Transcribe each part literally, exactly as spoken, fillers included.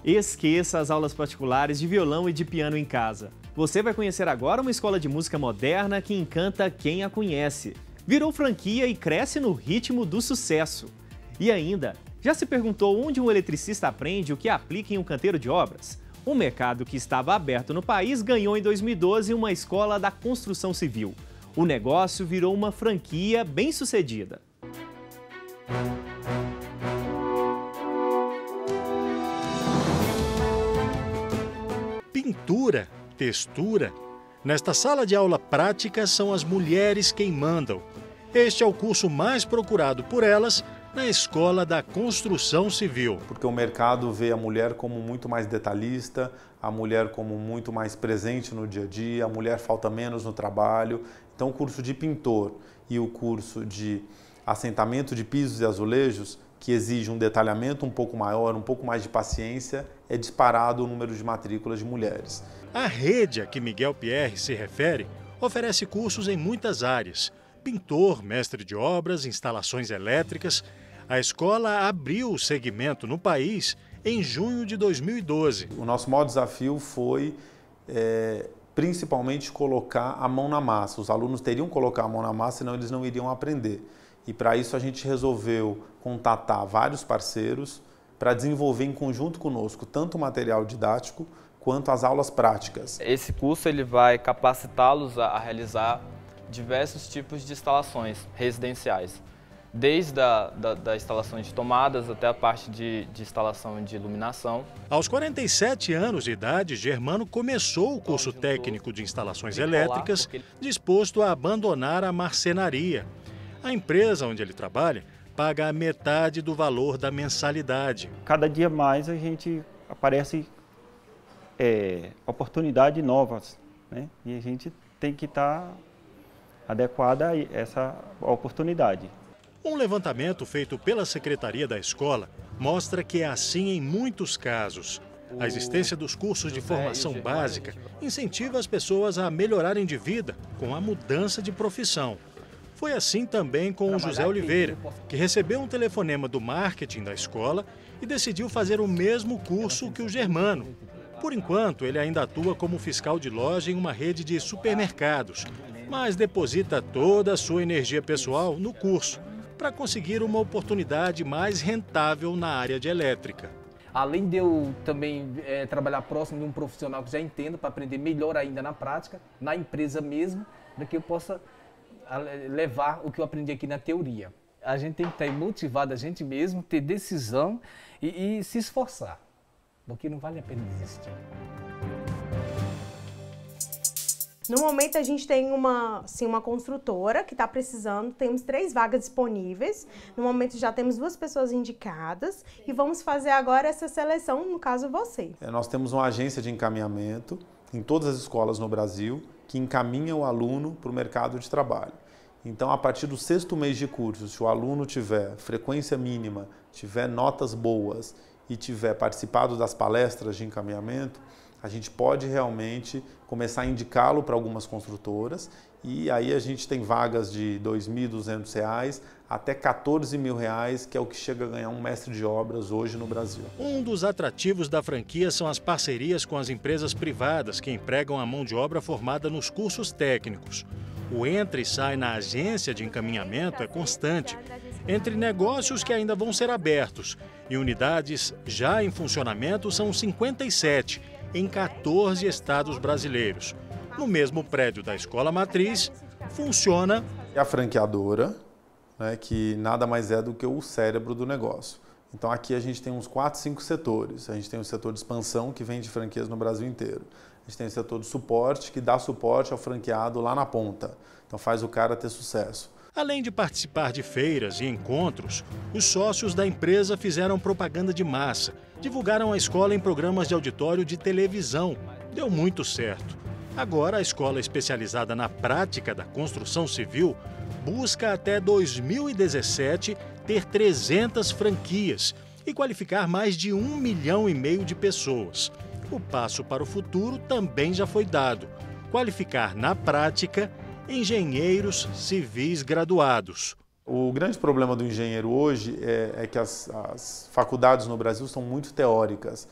Esqueça as aulas particulares de violão e de piano em casa. Você vai conhecer agora uma escola de música moderna que encanta quem a conhece. Virou franquia e cresce no ritmo do sucesso. E ainda, já se perguntou onde um eletricista aprende o que aplica em um canteiro de obras? Um mercado que estava aberto no país ganhou em dois mil e doze uma escola da construção civil. O negócio virou uma franquia bem-sucedida. Pintura, textura. Nesta sala de aula prática são as mulheres quem mandam. Este é o curso mais procurado por elas na Escola da Construção Civil. Porque o mercado vê a mulher como muito mais detalhista, a mulher como muito mais presente no dia a dia, a mulher falta menos no trabalho. Então o curso de pintor e o curso de assentamento de pisos e azulejos, que exige um detalhamento um pouco maior, um pouco mais de paciência, é disparado o número de matrículas de mulheres. A rede a que Miguel Pierre se refere oferece cursos em muitas áreas. Pintor, mestre de obras, instalações elétricas. A escola abriu o segmento no país em junho de dois mil e doze. O nosso maior desafio foi é, principalmente colocar a mão na massa. Os alunos teriam que colocar a mão na massa, senão eles não iriam aprender. E para isso a gente resolveu contatar vários parceiros para desenvolver em conjunto conosco tanto o material didático quanto as aulas práticas. Esse curso ele vai capacitá-los a realizar diversos tipos de instalações residenciais, desde a da, da instalação de tomadas até a parte de, de instalação de iluminação. Aos quarenta e sete anos de idade, Germano começou o curso técnico de instalações elétricas, disposto a abandonar a marcenaria. A empresa onde ele trabalha paga a metade do valor da mensalidade. Cada dia mais a gente aparece é, oportunidades novas, né? E a gente tem que estar adequada a essa oportunidade. Um levantamento feito pela secretaria da escola mostra que é assim em muitos casos. A existência dos cursos de formação básica incentiva as pessoas a melhorarem de vida com a mudança de profissão. Foi assim também com o José Oliveira, que recebeu um telefonema do marketing da escola e decidiu fazer o mesmo curso que o Germano. Por enquanto, ele ainda atua como fiscal de loja em uma rede de supermercados, mas deposita toda a sua energia pessoal no curso, para conseguir uma oportunidade mais rentável na área de elétrica. Além de eu também é, trabalhar próximo de um profissional que já entenda, para aprender melhor ainda na prática, na empresa mesmo, para que eu possa levar o que eu aprendi aqui na teoria. A gente tem que estar motivado a gente mesmo, ter decisão e, e se esforçar, porque não vale a pena desistir. No momento a gente tem uma, assim, uma construtora que está precisando, temos três vagas disponíveis, no momento já temos duas pessoas indicadas e vamos fazer agora essa seleção, no caso você. É, nós temos uma agência de encaminhamento em todas as escolas no Brasil que encaminha o aluno para o mercado de trabalho. Então, a partir do sexto mês de curso, se o aluno tiver frequência mínima, tiver notas boas e tiver participado das palestras de encaminhamento, a gente pode realmente começar a indicá-lo para algumas construtoras e aí a gente tem vagas de dois mil e duzentos reais até quatorze mil reais, que é o que chega a ganhar um mestre de obras hoje no Brasil. Um dos atrativos da franquia são as parcerias com as empresas privadas que empregam a mão de obra formada nos cursos técnicos. O entra e sai na agência de encaminhamento é constante, entre negócios que ainda vão ser abertos e unidades já em funcionamento são cinquenta e sete, em quatorze estados brasileiros. No mesmo prédio da escola matriz, funciona a franqueadora, né, que nada mais é do que o cérebro do negócio. Então aqui a gente tem uns quatro, cinco setores. A gente tem o setor de expansão, que vende franquias no Brasil inteiro. A gente tem o setor de suporte, que dá suporte ao franqueado lá na ponta. Então faz o cara ter sucesso. Além de participar de feiras e encontros, os sócios da empresa fizeram propaganda de massa, divulgaram a escola em programas de auditório de televisão. Deu muito certo. Agora, a escola especializada na prática da construção civil busca até dois mil e dezessete ter trezentas franquias e qualificar mais de um milhão e meio de pessoas. O passo para o futuro também já foi dado: qualificar na prática engenheiros civis graduados. O grande problema do engenheiro hoje é, é que as, as faculdades no Brasil são muito teóricas.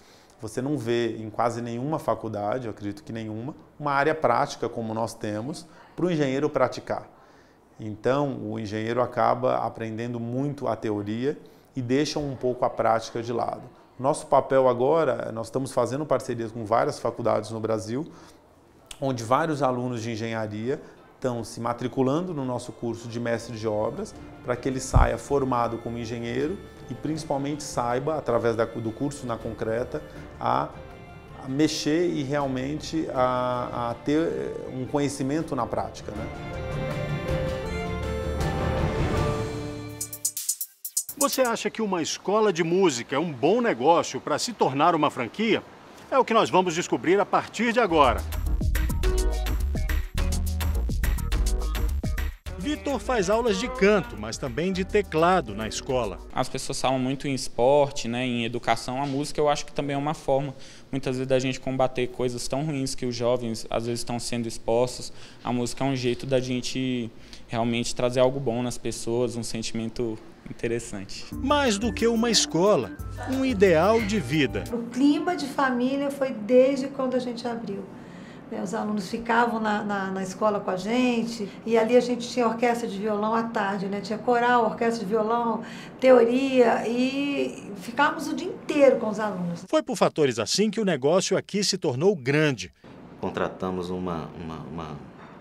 você não vê em quase nenhuma faculdade, eu acredito que nenhuma, uma área prática como nós temos para o engenheiro praticar. Então, o engenheiro acaba aprendendo muito a teoria e deixa um pouco a prática de lado. Nosso papel agora, nós estamos fazendo parcerias com várias faculdades no Brasil, onde vários alunos de engenharia estão se matriculando no nosso curso de mestre de obras, para que ele saia formado como engenheiro e principalmente saiba, através da, do curso na concreta, a, a mexer e realmente a, a ter um conhecimento na prática, né? Você acha que uma escola de música é um bom negócio para se tornar uma franquia? É o que nós vamos descobrir a partir de agora. Vitor faz aulas de canto, mas também de teclado na escola. As pessoas falam muito em esporte, né, em educação. A música eu acho que também é uma forma, muitas vezes, da gente combater coisas tão ruins que os jovens às vezes estão sendo expostos. A música é um jeito da gente realmente trazer algo bom nas pessoas, um sentimento interessante. Mais do que uma escola, um ideal de vida. O clima de família foi desde quando a gente abriu. Os alunos ficavam na, na, na escola com a gente e ali a gente tinha orquestra de violão à tarde, né? Tinha coral, orquestra de violão, teoria e ficávamos o dia inteiro com os alunos. Foi por fatores assim que o negócio aqui se tornou grande. Contratamos uma, uma, uma,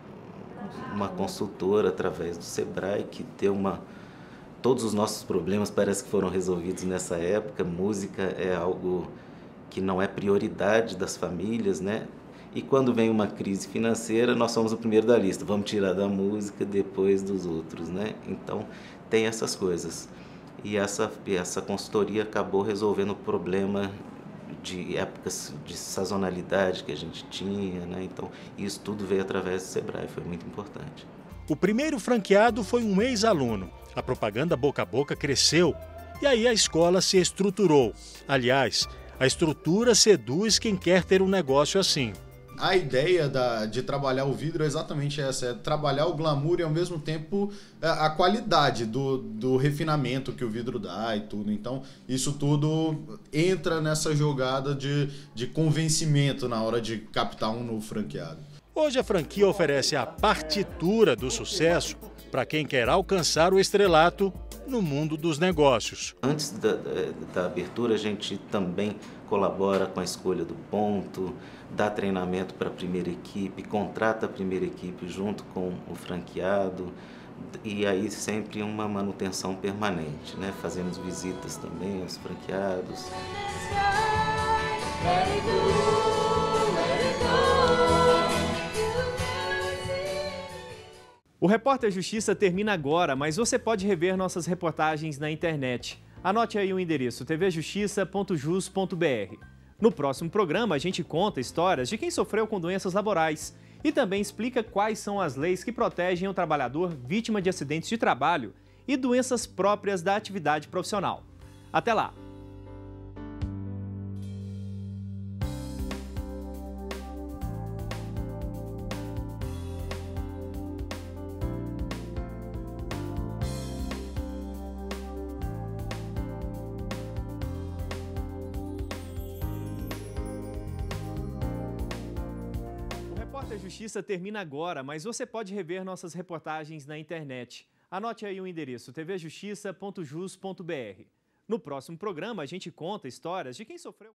uma consultora através do Sebrae que deu uma... Todos os nossos problemas parece que foram resolvidos nessa época. Música é algo que não é prioridade das famílias, né? E quando vem uma crise financeira, nós somos o primeiro da lista. Vamos tirar da música depois dos outros, né? Então, tem essas coisas. E essa, essa consultoria acabou resolvendo o problema de épocas de sazonalidade que a gente tinha, né? Então, isso tudo veio através do Sebrae, foi muito importante. O primeiro franqueado foi um ex-aluno. A propaganda boca a boca cresceu e aí a escola se estruturou. Aliás, a estrutura seduz quem quer ter um negócio assim. A ideia da, de trabalhar o vidro é exatamente essa, é trabalhar o glamour e ao mesmo tempo a, a qualidade do, do refinamento que o vidro dá e tudo. Então isso tudo entra nessa jogada de, de convencimento na hora de captar um novo franqueado. Hoje a franquia oferece a partitura do sucesso para quem quer alcançar o estrelato no mundo dos negócios. Antes da, da, da abertura, a gente também colabora com a escolha do ponto, dá treinamento para a primeira equipe, contrata a primeira equipe junto com o franqueado e aí sempre uma manutenção permanente, né? Fazemos visitas também aos franqueados. O Repórter Justiça termina agora, mas você pode rever nossas reportagens na internet. Anote aí o endereço t v justiça ponto jus ponto b r. No próximo programa, a gente conta histórias de quem sofreu com doenças laborais e também explica quais são as leis que protegem o trabalhador vítima de acidentes de trabalho e doenças próprias da atividade profissional. Até lá! A Justiça termina agora, mas você pode rever nossas reportagens na internet. Anote aí o endereço t v justiça ponto jus ponto b r. No próximo programa, a gente conta histórias de quem sofreu...